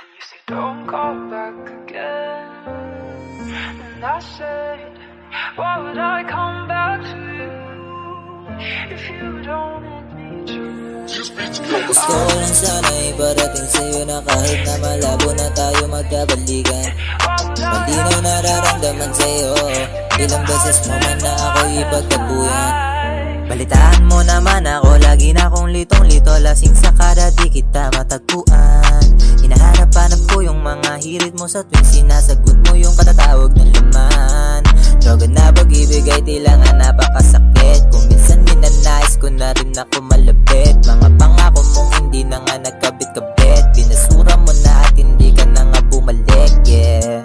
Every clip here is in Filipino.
You say don't call back again, and I said, why would I come back to you if you don't need me to? Gusto ko lang sana iparating sa'yo na kahit na malabo na tayo magkabalikan, malinaw nararamdaman sa'yo. Ilang beses mo man na ako ipagtabuyan. Balitaan mo naman ako, lagi na akong litong-lito, lasing sa kada di kita matagpuan. Hinahanap-hanap ko yung mga hirit mo sa tuwing sinasagot mo yung katatawag ng laman. Droga na pag-ibig ay tila nga napakasakit, kung minsan minanais ko na rin ako malapit. Mga pangako mong hindi na nga nagkabit-kabit, binasura mo na at hindi ka na nga bumalik, yeah.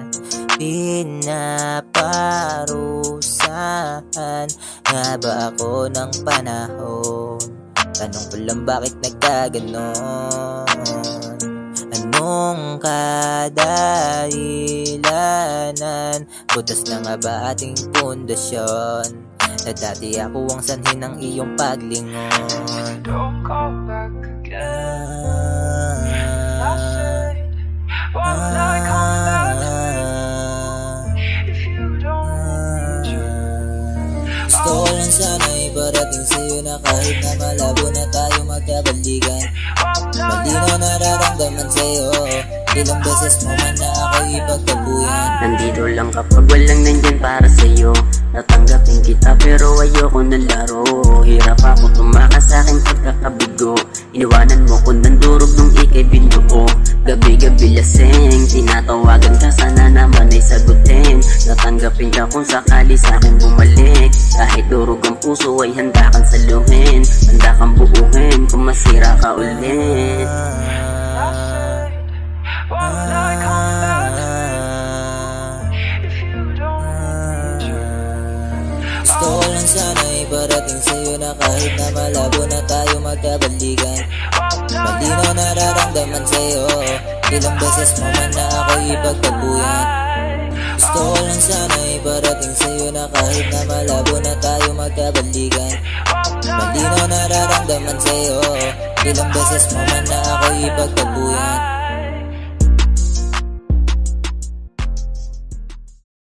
Pinaparusahan nga ba ako ng panahon? Tanong ko lang bakit nagkaganon? Anong kadahilanan? Butas na nga ba ating pundasyon? Na dati ako ang sanhi ng iyong paglingon. Don't call back again. I said, why would I come back to you if you don't need me to? Gusto ko lang sana iparating sa'yo na kahit na malabo na tayo magkabalikan, malinaw nararamdaman sa'yo. Ilang beses mo man na ako ipagtabuyan. Nandito lang kapag walang nandyan para sa'yo. Natanggapin kita pero ayoko ng laro. Hirap ako tumakas sa'king pagkakabigo. Iniwanan mo ko ng durog nung ikay binuo. Gabi-gabi lasing, tinatawagan ka sana naman ay sagutin. Natanggapin ka kung sakali sa'kin bumalik. Kahit durog ang puso ay handa kang saluhin, handa kang buuhin kung masira ka ulit. Why would I come back to you if you don't need me? Gusto ko lang sana iparating sa'yo na kahit na malabo na tayo magkabalikan, malinaw nararamdaman sa'yo. Ilang beses mo man na ako ipagtabuyan. Gusto ko lang sana iparating sa'yo na kahit na malabo na tayo magkabalikan, malinaw nararamdaman sa'yo. Ilang beses mo man na ako ipagtabuyan.